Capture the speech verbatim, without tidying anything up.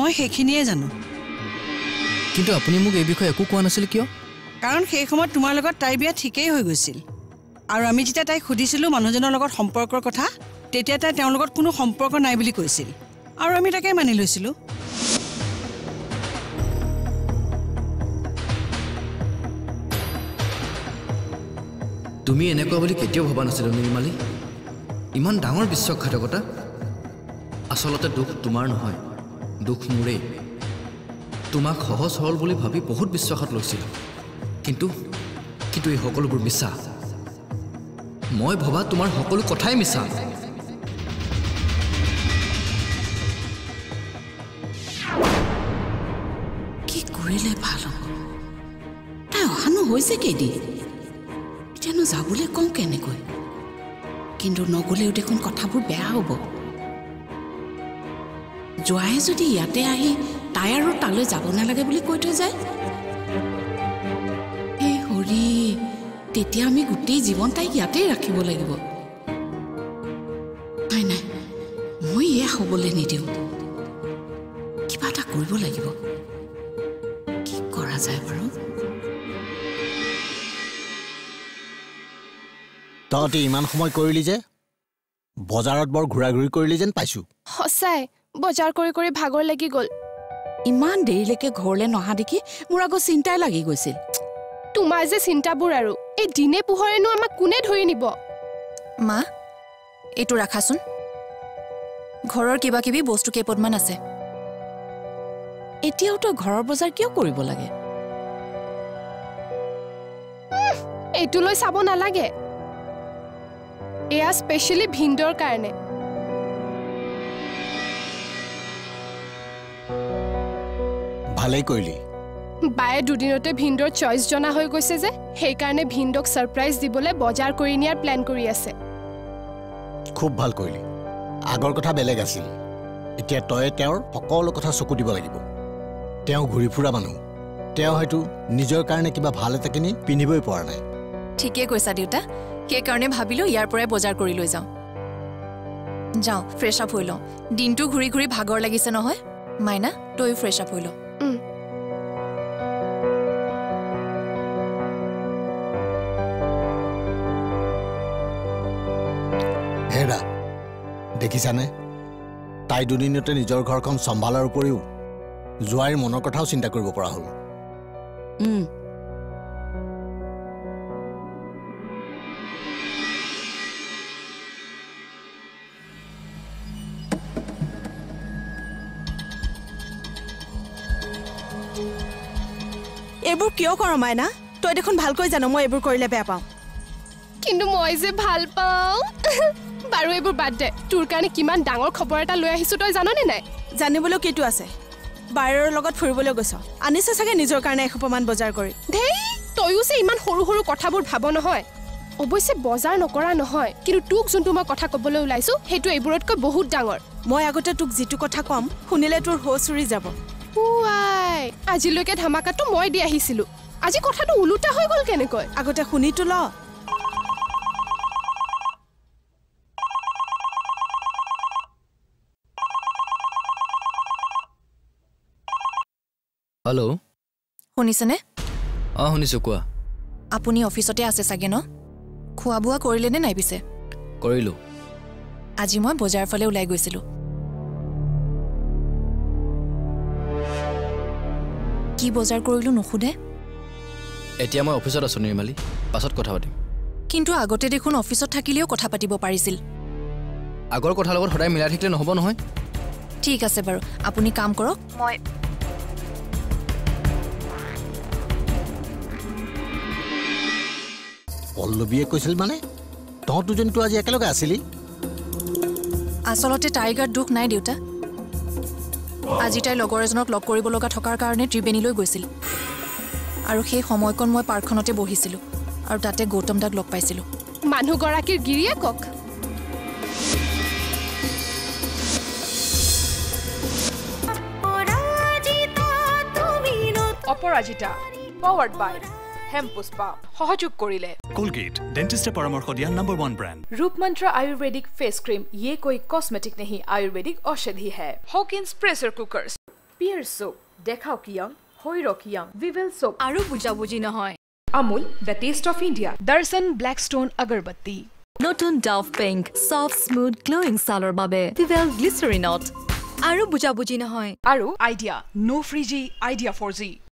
মই সেইখিনিয়ে জানো কিন্তু আপুনি মোক এই বিষয়ে একো কোৱা নাছিল কিয় কাৰণ সেই সময়ত তোমাৰ লগত তাই বিয়া ঠিকই হৈ গৈছিল আৰু আমি যেতিয়া তাইক সুধিছিলো মানুহজনৰ লগত সম্পৰ্কৰ কথা তেতিয়া তাই তেওঁৰ লগত কোনো সম্পৰ্ক নাই বুলি কৈছিল আৰু আমি তাকে মানি লৈছিলো তুমি এনেকুৱা বুলি কেতিয়াও ভবা নাছিলো নিৰ্মালী ইমান ডাঙৰ বিশ্বাসঘাতকতা আচলতে দুখ তোমাৰ নহয় দুখ মোৰে তোমাক সহজ সৰল বুলি ভাবি বহুত বিশ্বাসত লৈছিল কিন্তু কিন্তু এই সকলোবোৰ মিছা মই ভবা তোমাৰ সকলো কথাই মিছা কি কৰিলে ভাল হ'ব তাই অহানো হৈছে কেইদিন এতিয়ানো যাবলৈ কওঁ কেনেকৈ কিন্তু নগ'লেও দেখোন কথাবোৰ বেয়া হ'ব যোৱাই যদি ইয়াতে আহি তাই আৰু তালৈ যাব নালাগে বুলি কৈ থৈ যায় হে হৰি তেতিয়া আমি গোটেই জীৱন তাইক ইয়াতেই ৰাখিব লাগিব নাই নাই মই এয়া হ'বলৈ নিদিওঁ কিবা এটা কৰিব লাগিব কি কৰা যায় বাৰু তহঁতি ইমান সময় কৰিলি যে বজাৰত বৰ ঘূৰা ঘূৰি কৰিলি যেন পাইছো সঁচাই বজাৰ কৰি কৰি ভাগৰ লাগি গ'ল ইমান দেৰিলৈকে ঘৰলৈ নহা দেখি মোৰ আকৌ চিন্তাই লাগি গৈছিল তোমাৰ যে চিন্তাবোৰ আৰু এই দিনে পোহৰেনো আমাক কোনে ধৰি নিব মা এইটো ৰাখাচোন ঘৰৰ কিবা কিবি বস্তু কেইপদমান আছে এতিয়াও তো ঘৰৰ বজাৰ কিয় কৰিব লাগে এইটো লৈ চাব নালাগে এয়া স্পেশালি ভিন্দৰ কাৰণে ভালেই কৰিলি বায়ে দুদিনতে ভিন্দৰ চইচ জনা হৈ গৈছে যে সেই কাৰণে ভিন্দক সাৰপ্ৰাইজ দিবলৈ বজাৰ কৰি নিয়াৰ প্ল্যান কৰি আছে খুব ভাল কৰিলি আগৰ কথা বেলেগ আছিল এতিয়া তই তেওঁৰ সকলো কথা চকু দিব লাগিব তেওঁ ঘূৰি ফুৰা মানুহ তেওঁ হয়তো নিজৰ কাৰণে কিবা ভাল এটা কিনি পিন্ধিবই পৰা নাই ঠিকে কৈছা দেউতা সেই কাৰণে ভাবিলো ইয়াৰ পৰাই বজাৰ কৰি লৈ যাওঁ যাওঁ ফ্ৰেছ আপ হৈ লওঁ দিনটো ঘূৰি ঘূৰি ভাগৰ লাগিছে নহয় মাইনা তই ফ্ৰেছ আপ হৈ ল হেৰা দেখিছানে তাই দুদিনতে নিজৰ ঘৰখন চম্ভালাৰ উপৰিও জোৱাইৰ মনৰ কথাও চিন্তা কৰিব পৰা হ'ল এইবোৰ কিয় কৰ মাইনা তই দেখোন ভালকৈ জানো মই এইবোৰ কৰিলে বেয়া পাওঁ কিন্তু মই যে ভাল পাওঁ বাৰু এইবোৰ বাদ দে তোৰ কাৰণে কিমান ডাঙৰ খবৰ এটা লৈ আহিছো তই জাননে নাই জানিবলৈ কিটো আছে বাহিৰৰ লগত ফুৰিবলৈ গৈছ আনিছে চাগে নিজৰ কাৰণে এসোপামান বজাৰ কৰি ধেই তয়ো যে ইমান সৰু সৰু কথাবোৰ ভাব নহয় অৱশ্যে বজাৰ নকৰা নহয় কিন্তু তোক যোনটো মই কথা ক'বলৈ ওলাইছো সেইটো এইবোৰতকৈ বহুত ডাঙৰ মই আগতে তোক যিটো কথা কম শুনিলে তোৰ হোচ উৰি যাব ওৱাই আজিলৈকে ধামাকাটো মই দি আহিছিলো আজি কথাটো উলুটা হৈ গ'ল কেনেকৈ আগতে শুনিটো ল হেল্ল' শুনিছেনে অঁ শুনিছোঁ কোৱা আপুনি অফিচতে আছে চাগে ন খোৱা বোৱা কৰিলে নে নাই পিছে কৰিলোঁ আজি মই বজাৰ ফালে ওলাই গৈছিলোঁ কি বজাৰ কৰিলোঁ নুসুধে এতিয়া মই অফিচত আছোঁ নিৰ্মালী পাছত কথা পাতিম কিন্তু আগতে দেখোন অফিচত থাকিলেও কথা পাতিব পাৰিছিল আগৰ কথাৰ লগত সদায় মিলাই থাকিলে নহ'ব নহয় ঠিক আছে বাৰু আপুনি কাম কৰক মই পল্লৱীয়ে কৈছিল মানে তহঁত দুজনটো আজি একেলগে আছিলি আচলতে তাইৰ গাত দুখ নাই দেউতা আজি তাইৰ লগৰ এজনক লগ কৰিব লগা থকাৰ কাৰণে ত্ৰিবেণীলৈ গৈছিল আৰু সেই সময়কণ মই পাৰ্কখনতে বহিছিলোঁ আৰু তাতে গৌতম দাক লগ পাইছিলোঁ মানুহগৰাকীৰ গিৰিয়েকক অপৰাজিতা পাৱাৰ্ড বাই হেমপুষ্পা সহযোগ কৰিলে কোলগেট ডেন্টিষ্টে পৰামৰ্শ দিয়া নম্বৰ ওৱান ব্ৰেণ্ড रूपमंत्र आयुर्वेदिक फेस क्रीम ये कोई कॉस्मेटिक नहीं आयुर्वेदिक औषधि है Hawkins pressure cookers Pears soap দেখাও কিয়ং হৈ ৰকিয়ং ভিভেল সোপ আৰু বুজা বুজি নহয় Amul the taste of India Darshan Blackstone agarbatti নতুন Dove pink soft smooth glowing ছালৰ বাবে ভিভেল গ্লিচাৰিনত আৰু বুজা বুজি নহয় আৰু Idea no frizzy Idea four G